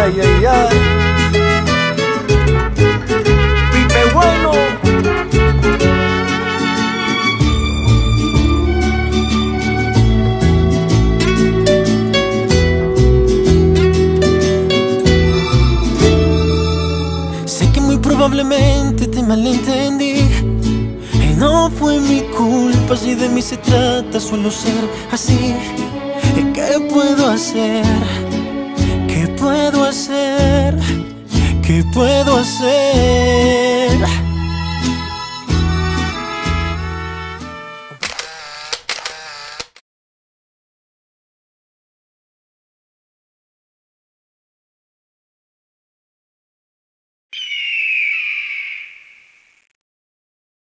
Ay, ay, ay. Pipe Bueno. Sé que muy probablemente te malentendí y no fue mi culpa, si de mí se trata suelo ser así. ¿Qué puedo hacer? ¿Qué puedo hacer? ¿Qué puedo hacer?